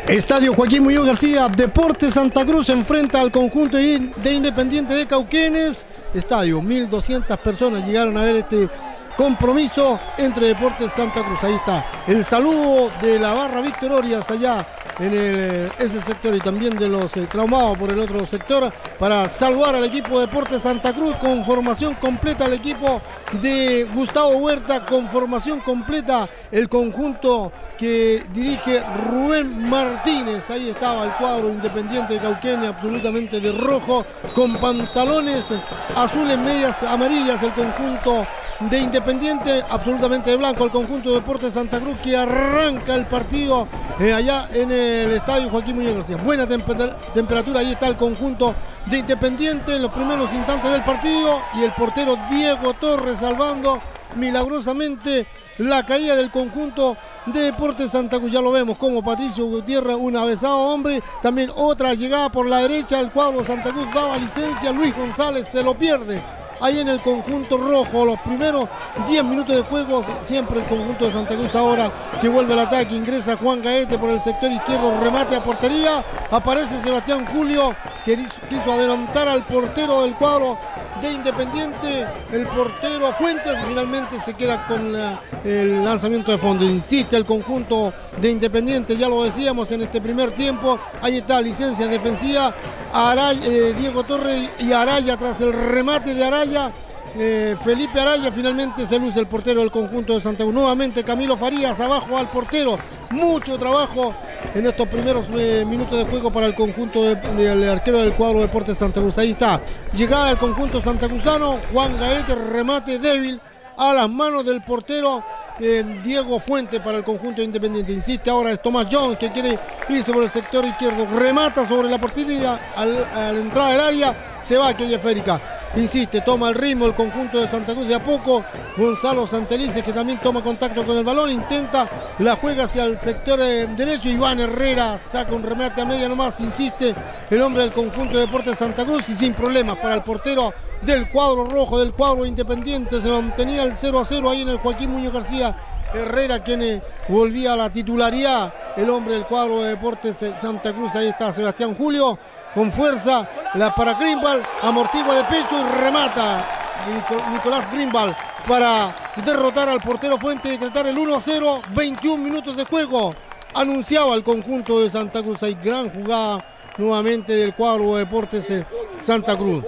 Estadio Joaquín Muñoz García, Deportes Santa Cruz enfrenta al conjunto de Independiente de Cauquenes. Estadio, 1.200 personas llegaron a ver este compromiso entre Deportes Santa Cruz. Ahí está el saludo de la barra Víctor Orias allá en ese sector y también de los traumados por el otro sector para saludar al equipo de Deportes Santa Cruz con formación completa, el equipo de Gustavo Huerta con formación completa, el conjunto que dirige Rubén Martínez. Ahí estaba el cuadro Independiente de Cauquenes absolutamente de rojo con pantalones azules, medias amarillas, el conjunto de Independiente absolutamente de blanco, el conjunto de Deportes Santa Cruz que arranca el partido allá en el estadio Joaquín Muñoz García. Buena temperatura, ahí está el conjunto de Independiente en los primeros instantes del partido y el portero Diego Torres salvando milagrosamente la caída del conjunto de Deportes Santa Cruz. Ya lo vemos como Patricio Gutiérrez, un avesado hombre, también otra llegada por la derecha, el cuadro Santa Cruz daba licencia, Luis González se lo pierde. Ahí en el conjunto rojo, los primeros 10 minutos de juego, siempre el conjunto de Santa Cruz ahora que vuelve al ataque, ingresa Juan Gaete por el sector izquierdo, remate a portería, aparece Sebastián Julio que quiso adelantar al portero del cuadro de Independiente, el portero Fuentes finalmente se queda con el lanzamiento de fondo. Insiste el conjunto de Independiente, ya lo decíamos en este primer tiempo, ahí está licencia defensiva, Diego Torres y Araya tras el remate de Araya. Felipe Araya finalmente se luce el portero del conjunto de Santa Cruz. Nuevamente Camilo Farías abajo al portero. Mucho trabajo en estos primeros minutos de juego para el conjunto del arquero del cuadro Deportes Santa Cruz. Ahí está, llegada del conjunto santacruzano, Juan Gaete, remate débil a las manos del portero Diego Fuente para el conjunto Independiente. Insiste ahora es Tomás Jones que quiere irse por el sector izquierdo, remata sobre la portería a la entrada del área, se va aquella esférica. Insiste, toma el ritmo el conjunto de Santa Cruz de a poco. Gonzalo Santelices que también toma contacto con el balón, intenta, la juega hacia el sector derecho. Iván Herrera saca un remate a media nomás, insiste el hombre del conjunto de Deportes Santa Cruz y sin problemas para el portero del cuadro rojo, del cuadro Independiente. Se mantenía el 0-0 ahí en el Joaquín Muñoz García. Herrera quien volvía a la titularidad, el hombre del cuadro de Deportes Santa Cruz. Ahí está Sebastián Julio con fuerza, la para Greenwald, amortigua de pecho y remata Nicolás Greenwald para derrotar al portero Fuente y decretar el 1-0, 21 minutos de juego. Anunciaba el conjunto de Santa Cruz. Hay gran jugada nuevamente del cuadro de Deportes Santa Cruz.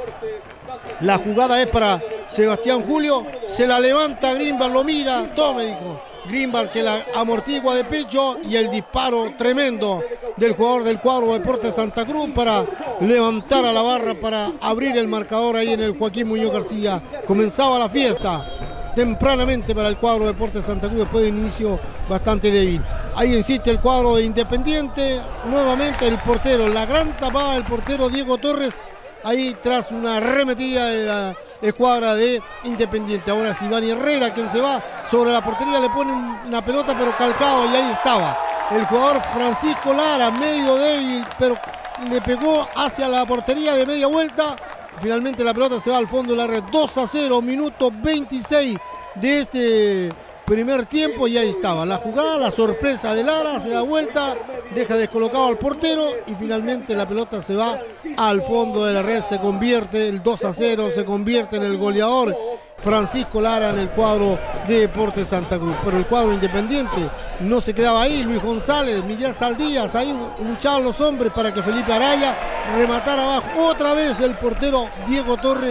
La jugada es para Sebastián Julio, se la levanta Greenwald, lo mira, tome, dijo Greenwald que la amortigua de pecho y el disparo tremendo del jugador del cuadro Deportes Santa Cruz para levantar a la barra, para abrir el marcador ahí en el Joaquín Muñoz García. Comenzaba la fiesta tempranamente para el cuadro Deportes Santa Cruz después de un inicio bastante débil. Ahí insiste el cuadro de Independiente, nuevamente el portero, la gran tapada del portero Diego Torres. Ahí tras una arremetida de la escuadra de Independiente. Ahora es Iván Herrera quien se va sobre la portería, le pone una pelota pero calcado y ahí estaba el jugador Francisco Lara, medio débil, pero le pegó hacia la portería de media vuelta. Finalmente la pelota se va al fondo de la red. 2-0, minuto 26 de este primer tiempo y ahí estaba la jugada, la sorpresa de Lara, se da vuelta, deja descolocado al portero y finalmente la pelota se va al fondo de la red, se convierte el 2-0, se convierte en el goleador Francisco Lara en el cuadro de Deportes Santa Cruz. Pero el cuadro Independiente no se quedaba ahí, Luis González, Miguel Saldías, ahí luchaban los hombres para que Felipe Araya rematara abajo, otra vez el portero Diego Torres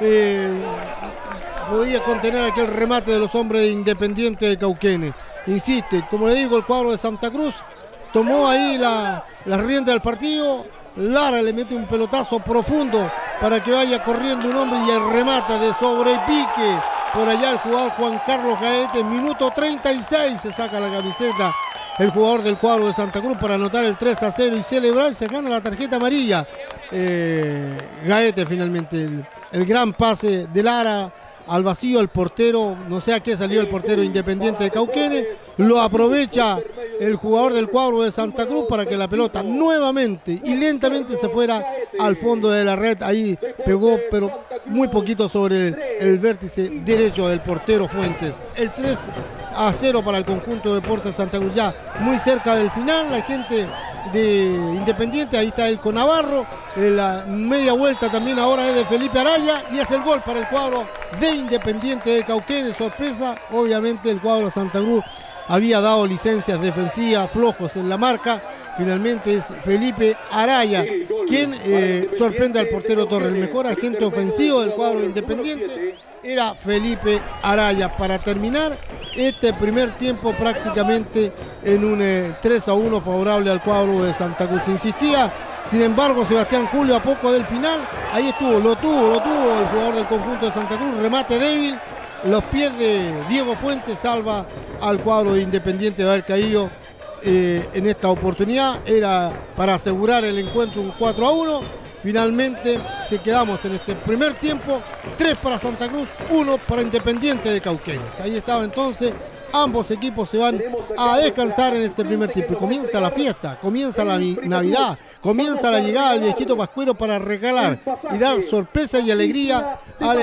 podía contener aquel remate de los hombres de Independiente de Cauquenes. Insiste, como le digo, el cuadro de Santa Cruz tomó ahí la rienda del partido. Lara le mete un pelotazo profundo para que vaya corriendo un hombre y el remata de sobrepique por allá el jugador Juan Carlos Gaete. Minuto 36 se saca la camiseta el jugador del cuadro de Santa Cruz para anotar el 3-0 y celebrar, se gana la tarjeta amarilla. Gaete finalmente, el gran pase de Lara al vacío, el portero, no sé a qué salió el portero Independiente de Cauquenes, lo aprovecha el jugador del cuadro de Santa Cruz para que la pelota nuevamente y lentamente se fuera al fondo de la red. Ahí pegó pero muy poquito sobre el vértice derecho del portero Fuentes. El 3-0 para el conjunto de Deportes Santa Cruz, ya muy cerca del final. La gente de Independiente, ahí está el Conavarro, la media vuelta también ahora es de Felipe Araya y es el gol para el cuadro de Independiente de Cauquenes. Sorpresa, obviamente el cuadro Santa Cruz había dado licencias defensivas flojos en la marca. Finalmente es Felipe Araya quien sorprende al portero Torres. El mejor agente ofensivo del cuadro Independiente era Felipe Araya para terminar este primer tiempo prácticamente en un 3-1 favorable al cuadro de Santa Cruz. Insistía, sin embargo, Sebastián Julio a poco del final, ahí estuvo, lo tuvo el jugador del conjunto de Santa Cruz, remate débil, los pies de Diego Fuentes salva al cuadro de Independiente de haber caído en esta oportunidad. Era para asegurar el encuentro un 4-1. Finalmente se quedamos en este primer tiempo, 3 para Santa Cruz, 1 para Independiente de Cauquenes. Ahí estaba entonces, ambos equipos se van a descansar en este primer tiempo. Comienza la fiesta, comienza la Navidad, comienza la llegada del viejito Pascuero para regalar y dar sorpresa y alegría a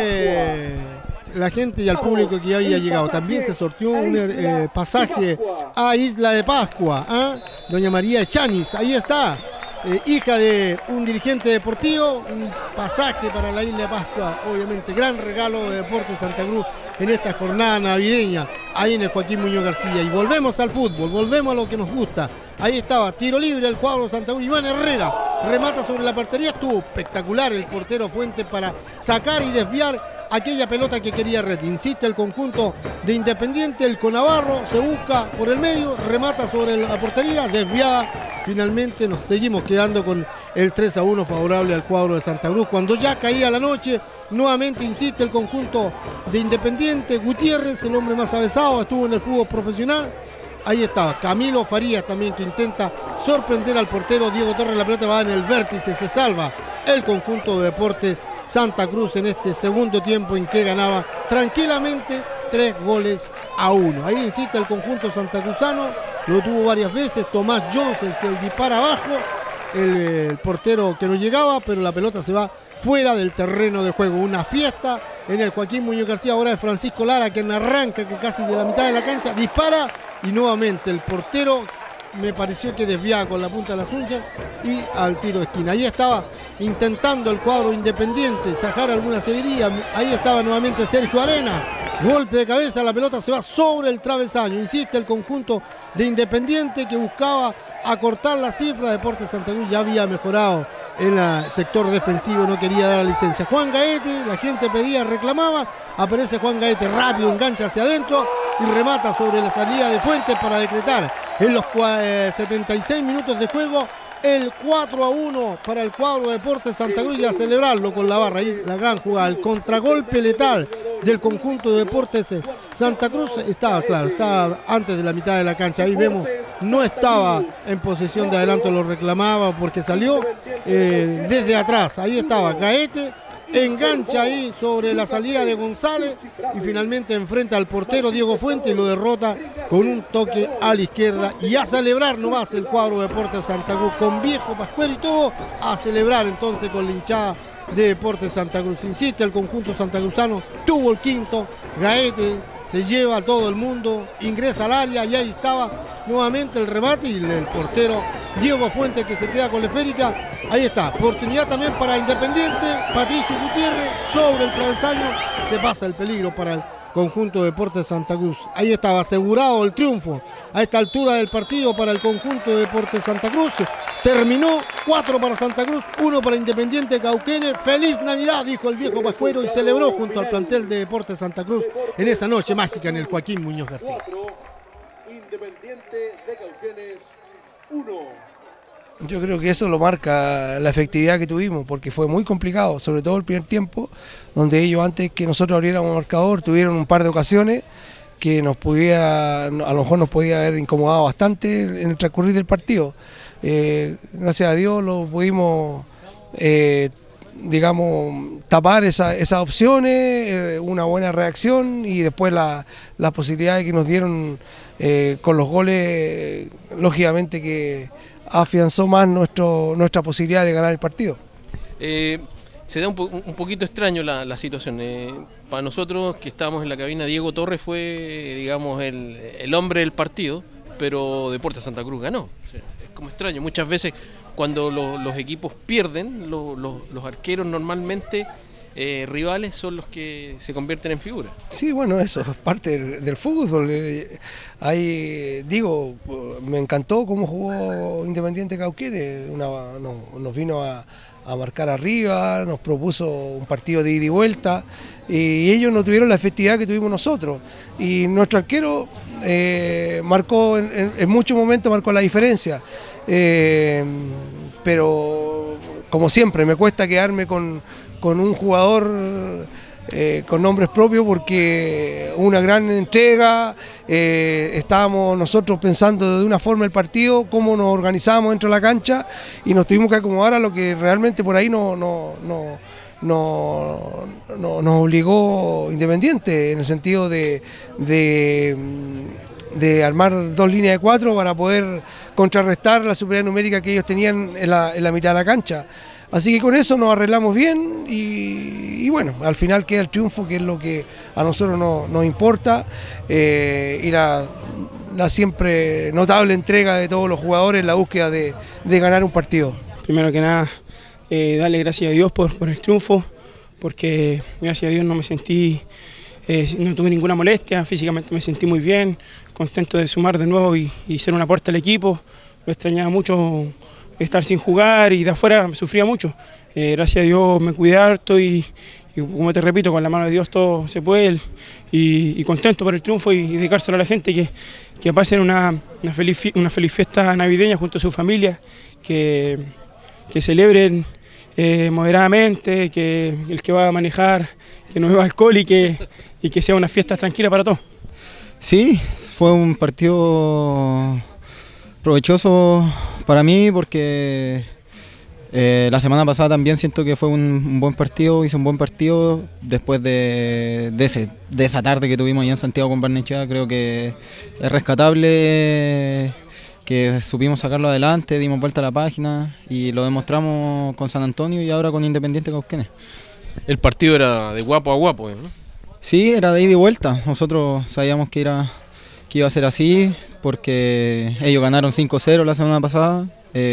la gente y al público que había llegado. También se sorteó un pasaje a Isla de Pascua, doña María Echanis, ahí está. Hija de un dirigente deportivo, un pasaje para la Isla de Pascua, obviamente, gran regalo de Deportes Santa Cruz en esta jornada navideña, ahí en el Joaquín Muñoz García. Y volvemos al fútbol, volvemos a lo que nos gusta. Ahí estaba, tiro libre el cuadro de Santa Cruz, Iván Herrera remata sobre la portería, estuvo espectacular el portero Fuentes para sacar y desviar aquella pelota que quería Red. Insiste el conjunto de Independiente, el Conavarro se busca por el medio, remata sobre la portería, desviada. Finalmente nos seguimos quedando con el 3-1 favorable al cuadro de Santa Cruz. Cuando ya caía la noche, nuevamente insiste el conjunto de Independiente. Gutiérrez, el hombre más avesado, estuvo en el fútbol profesional. Ahí estaba Camilo Farías también, que intenta sorprender al portero Diego Torres. La pelota va en el vértice, se salva el conjunto de Deportes Santa Cruz en este segundo tiempo en que ganaba tranquilamente 3-1. Ahí insiste el conjunto santacruzano, lo tuvo varias veces Tomás Jones, el que dispara abajo, el portero que no llegaba, pero la pelota se va fuera del terreno de juego. Una fiesta en el Joaquín Muñoz García, ahora es Francisco Lara quien arranca, que casi de la mitad de la cancha dispara y nuevamente el portero me pareció que desviaba con la punta de las uñas y al tiro de esquina. Ahí estaba intentando el cuadro Independiente sacar alguna seguiría. Ahí estaba nuevamente Sergio Arena. Golpe de cabeza, la pelota se va sobre el travesaño. Insiste el conjunto de Independiente que buscaba acortar la cifra. Deportes Santa Cruz ya había mejorado en el sector defensivo, no quería dar la licencia. Juan Gaete, la gente pedía, reclamaba. Aparece Juan Gaete rápido, engancha hacia adentro y remata sobre la salida de Fuentes para decretar en los 76 minutos de juego el 4-1 para el cuadro de Deportes Santa Cruz y a celebrarlo con la barra. Ahí la gran jugada, el contragolpe letal del conjunto de Deportes Santa Cruz. Estaba claro, estaba antes de la mitad de la cancha. Ahí vemos, no estaba en posesión de adelanto, lo reclamaba porque salió desde atrás. Ahí estaba Gaete, engancha ahí sobre la salida de González y finalmente enfrenta al portero Diego Fuentes y lo derrota con un toque a la izquierda. Y a celebrar nomás el cuadro de Deportes Santa Cruz con viejo Pascuero y todo, a celebrar entonces con la hinchada de Deportes Santa Cruz. Insiste el conjunto santacruzano, tuvo el quinto, Gaete se lleva a todo el mundo, ingresa al área y ahí estaba nuevamente el remate y el portero Diego Fuentes que se queda con la esférica. Ahí está, oportunidad también para Independiente, Patricio Gutiérrez sobre el travesaño, se pasa el peligro para el conjunto de Deportes Santa Cruz. Ahí estaba asegurado el triunfo a esta altura del partido para el conjunto de Deportes Santa Cruz. Terminó 4 para Santa Cruz, 1 para Independiente Cauquenes. Feliz Navidad, dijo el viejo Pascuero y celebró junto al plantel de Deportes Santa Cruz en esa noche mágica en el Joaquín Muñoz García. Independiente de Cauquenes 1. Yo creo que eso lo marca la efectividad que tuvimos, porque fue muy complicado, sobre todo el primer tiempo, donde ellos antes que nosotros abriéramos un marcador tuvieron un par de ocasiones que a lo mejor nos podía haber incomodado bastante en el transcurrir del partido. Gracias a Dios lo pudimos, digamos, tapar esas opciones, una buena reacción y después las posibilidades que nos dieron con los goles, lógicamente que afianzó más nuestra posibilidad de ganar el partido. Se da un poquito extraño la situación. Para nosotros que estábamos en la cabina, Diego Torres fue, digamos, el hombre del partido, pero Deportes Santa Cruz ganó. O sea, como extraño. Muchas veces cuando los equipos pierden, los arqueros normalmente rivales son los que se convierten en figuras. Sí, bueno, eso es parte del fútbol. Me encantó cómo jugó Independiente Cauquenes. Nos vino a marcar arriba, nos propuso un partido de ida y vuelta, y ellos no tuvieron la efectividad que tuvimos nosotros. Y nuestro arquero marcó, en muchos momentos marcó la diferencia. Pero, como siempre, me cuesta quedarme con un jugador con nombres propios, porque una gran entrega, estábamos nosotros pensando de una forma el partido, cómo nos organizábamos dentro de la cancha, y nos tuvimos que acomodar a lo que realmente por ahí nos obligó Independiente, en el sentido de armar 2 líneas de 4 para poder contrarrestar la superioridad numérica que ellos tenían en la mitad de la cancha. Así que con eso nos arreglamos bien y bueno, al final queda el triunfo, que es lo que a nosotros nos importa, y la siempre notable entrega de todos los jugadores en la búsqueda de ganar un partido. Primero que nada, darle gracias a Dios por el triunfo, porque gracias a Dios no me sentí, no tuve ninguna molestia, físicamente me sentí muy bien, contento de sumar de nuevo y ser un aporte al equipo. Lo extrañaba mucho estar sin jugar, y de afuera sufría mucho. Gracias a Dios me cuidé harto y como te repito, con la mano de Dios todo se puede, y contento por el triunfo y dedicárselo a la gente, que pasen una feliz fiesta navideña junto a su familia, que celebren moderadamente, que el que va a manejar que no beba alcohol y que sea una fiesta tranquila para todos. Sí, fue un partido provechoso para mí, porque la semana pasada también siento que fue un buen partido, hice un buen partido después de esa tarde que tuvimos allá en Santiago con Barnechea. Creo que es rescatable que supimos sacarlo adelante, dimos vuelta a la página y lo demostramos con San Antonio y ahora con Independiente Cauquenes. El partido era de guapo a guapo, ¿no? Sí, era de ida y vuelta. Nosotros sabíamos que iba a ser así, porque ellos ganaron 5-0 la semana pasada.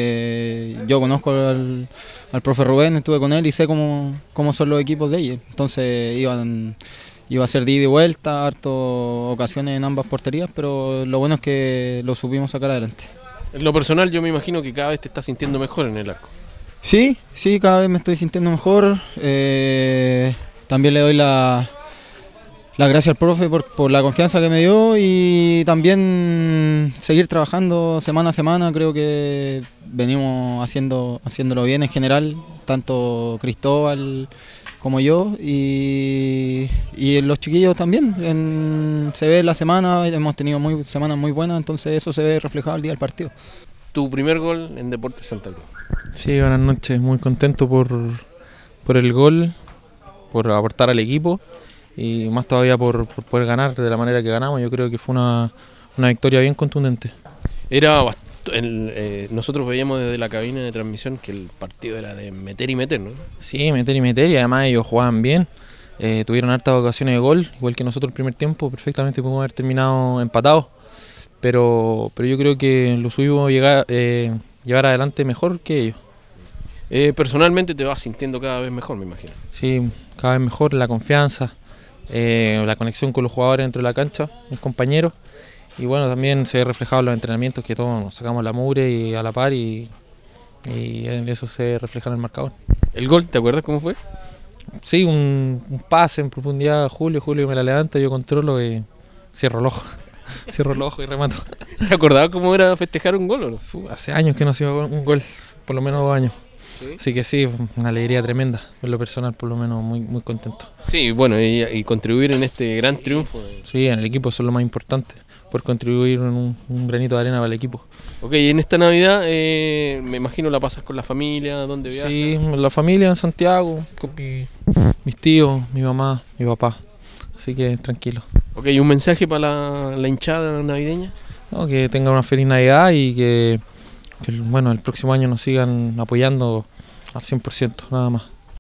Yo conozco al profe Rubén, estuve con él y sé cómo son los equipos de ellos. Entonces iba a ser de ida y vuelta, hartas ocasiones en ambas porterías, pero lo bueno es que lo supimos sacar adelante. En lo personal, yo me imagino que cada vez te estás sintiendo mejor en el arco. Sí, cada vez me estoy sintiendo mejor. También le doy la gracias al profe por la confianza que me dio, y también seguir trabajando semana a semana. Creo que venimos haciéndolo bien en general, tanto Cristóbal como yo, y los chiquillos también. Se ve en la semana, hemos tenido semanas muy buenas, entonces eso se ve reflejado el día del partido. Tu primer gol en Deportes Santa Cruz. Sí, buenas noches, muy contento por el gol, por aportar al equipo, y más todavía por poder ganar de la manera que ganamos. Yo creo que fue una victoria bien contundente. Nosotros veíamos desde la cabina de transmisión que el partido era de meter y meter, ¿no? Sí, meter y meter, y además ellos jugaban bien, tuvieron hartas ocasiones de gol, igual que nosotros el primer tiempo. Perfectamente pudimos haber terminado empatados, pero yo creo que lo subimos llevar adelante mejor que ellos. Personalmente te vas sintiendo cada vez mejor, me imagino. Sí, cada vez mejor, la confianza, la conexión con los jugadores dentro de la cancha, mis compañeros, y bueno, también se ve reflejado en los entrenamientos, que todos nos sacamos la mugre y a la par, y eso se refleja en el marcador. ¿El gol, te acuerdas cómo fue? Sí, un pase en profundidad, Julio me la levanta, yo controlo y cierro el ojo. Cierro el ojo y remato. ¿Te acordabas cómo era festejar un gol o no? Hace años que no hacía un gol, por lo menos 2 años. ¿Sí? Así que sí, una alegría tremenda, en lo personal por lo menos muy contento. Sí, bueno, y contribuir en este gran triunfo. Sí, en el equipo eso es lo más importante, por contribuir en un granito de arena para el equipo. Ok, y en esta Navidad me imagino la pasas con la familia, ¿dónde viajas? Sí, la familia en Santiago, con mis tíos, mi mamá, mi papá, así que tranquilo. Ok, ¿y un mensaje para la hinchada navideña? No, que tengan una feliz Navidad y que bueno, el próximo año nos sigan apoyando al 100%, nada más.